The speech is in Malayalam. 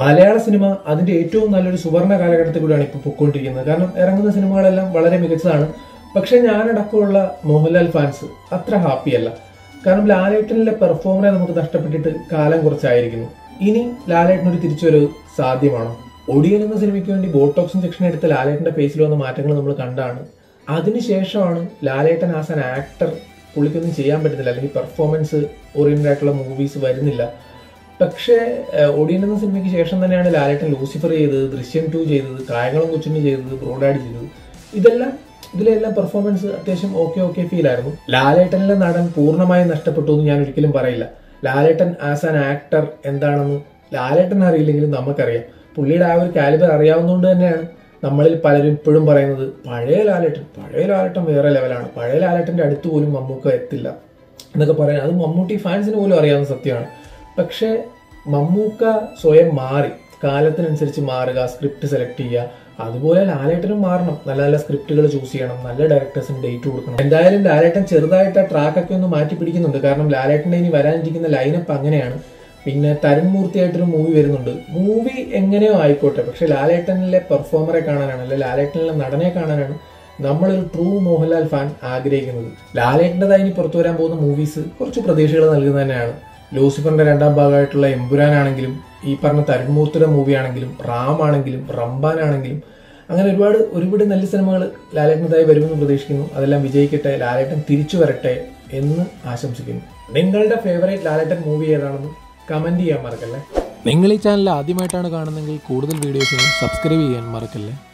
മലയാള സിനിമ അതിന്റെ ഏറ്റവും നല്ലൊരു സുവർണ്ണ കാലഘട്ടത്തിൽ കൂടിയാണ് ഇപ്പോൾ പൊയ്ക്കൊണ്ടിരിക്കുന്നത്. കാരണം ഇറങ്ങുന്ന സിനിമകളെല്ലാം വളരെ മികച്ചതാണ്. പക്ഷെ ഞാനടക്കമുള്ള മോഹൻലാൽ ഫാൻസ് അത്ര ഹാപ്പിയല്ല. കാരണം ലാലേട്ടനിലെ പെർഫോമറെ നമുക്ക് നഷ്ടപ്പെട്ടിട്ട് കാലം കുറച്ചായിരിക്കുന്നു. ഇനി ലാലേട്ടനൊരു തിരിച്ചുവരവ് സാധ്യമാണോ? ഒടിയൻ എന്ന സിനിമയ്ക്ക് വേണ്ടി ബോട്ടോക്സ് ഇഞ്ചക്ഷൻ എടുത്ത ലാലേട്ടന്റെ ഫേസിൽ വന്ന മാറ്റങ്ങൾ നമ്മൾ കണ്ടാണ്. അതിനുശേഷമാണ് ലാലേട്ടൻ ആസ് ആൻ ആക്ടർ പുള്ളിക്കൊന്നും ചെയ്യാൻ പറ്റുന്നില്ല, അല്ലെങ്കിൽ പെർഫോമൻസ് ഓറിയന്റഡ് ആയിട്ടുള്ള മൂവീസ് വരുന്നില്ല. പക്ഷേ ഒടിയൻ എന്ന സിനിമയ്ക്ക് ശേഷം തന്നെയാണ് ലാലേട്ടൻ ലൂസിഫർ ചെയ്തത്, ദൃശ്യം 2 ചെയ്തത്, കായംകുളം കൊച്ചുണ്ണി ചെയ്തത്, ബ്രോഡാഡ് ചെയ്തത്. ഇതിലെല്ലാം പെർഫോമൻസ് അത്യാവശ്യം ഓക്കെ ഫീൽ ആയിരുന്നു. ലാലേട്ടനിലെ നടൻ പൂർണ്ണമായും നഷ്ടപ്പെട്ടു എന്ന് ഞാൻ ഒരിക്കലും പറയില്ല. ലാലേട്ടൻ ആസ് ആൻ ആക്ടർ എന്താണെന്ന് ലാലേട്ടൻ അറിയില്ലെങ്കിലും നമുക്കറിയാം. പുള്ളിയുടെ ആ ഒരു കാലിബർ അറിയാവുന്നതുകൊണ്ട് തന്നെയാണ് നമ്മളിൽ പലരും ഇപ്പോഴും പറയുന്നത് പഴയ ലാലേട്ടൻ വേറെ ലെവലാണ്, പഴയ ലാലേട്ടന്റെ അടുത്ത് പോലും മമ്മൂക്ക എത്തില്ല എന്നൊക്കെ പറയാൻ. അത് മമ്മൂട്ടി ഫാൻസിന് പോലും അറിയാവുന്ന സത്യമാണ്. പക്ഷേ മമ്മൂക്ക സ്വയം മാറി, കാലത്തിനനുസരിച്ച് മാറുക, സ്ക്രിപ്റ്റ് സെലക്ട് ചെയ്യുക. അതുപോലെ ലാലേട്ടനും മാറണം, നല്ല നല്ല സ്ക്രിപ്റ്റുകൾ ചൂസ് ചെയ്യണം, നല്ല ഡയറക്ടേഴ്സിന് ഡേറ്റ് കൊടുക്കണം. എന്തായാലും ലാലേട്ടൻ ചെറുതായിട്ട് ആ ട്രാക്കൊക്കെ ഒന്ന് മാറ്റി പിടിക്കുന്നുണ്ട്. കാരണം ലാലേട്ടൻ്റെ ഇനി വരാനിരിക്കുന്ന ലൈനപ്പ് അങ്ങനെയാണ്. പിന്നെ തരുൺ മൂർത്തിയായിട്ടൊരു മൂവി വരുന്നുണ്ട്. മൂവി എങ്ങനെയോ ആയിക്കോട്ടെ, പക്ഷെ ലാലേട്ടനിലെ പെർഫോമറെ കാണാനാണ്, അല്ലെ ലാലേട്ടനിലെ നടനെ കാണാനാണ് നമ്മളൊരു ട്രൂ മോഹൻലാൽ ഫാൻ ആഗ്രഹിക്കുന്നത്. ലാലേട്ടൻ്റെതായി ഇനി പുറത്തു വരാൻ പോകുന്ന മൂവീസ് കുറച്ച് പ്രതീക്ഷകൾ നൽകുന്നത് തന്നെയാണ്. ലൂസിഫറിന്റെ 2ാം ഭാഗമായിട്ടുള്ള എമ്പുരാനാണെങ്കിലും, ഈ പറഞ്ഞ തരുൺ മൂർത്തിയുടെ മൂവി ആണെങ്കിലും, റാം ആണെങ്കിലും, റംബാൻ ആണെങ്കിലും, അങ്ങനെ ഒരുപാട് നല്ല സിനിമകൾ ലാലേട്ടൻ്റെതായി വരുമെന്ന് പ്രതീക്ഷിക്കുന്നു. അതെല്ലാം വിജയിക്കട്ടെ, ലാലേട്ടൻ തിരിച്ചു വരട്ടെ എന്ന് ആശംസിക്കുന്നു. നിങ്ങളുടെ ഫേവറേറ്റ് ലാലേട്ടൻ മൂവി ഏതാണെന്ന് കമന്റ് ചെയ്യാൻ മറക്കല്ലേ. നിങ്ങൾ ഈ ചാനൽ ആദ്യമായിട്ടാണ് കാണുന്നതെങ്കിൽ കൂടുതൽ വീഡിയോസിന് സബ്സ്ക്രൈബ് ചെയ്യാൻ മറക്കല്ലേ.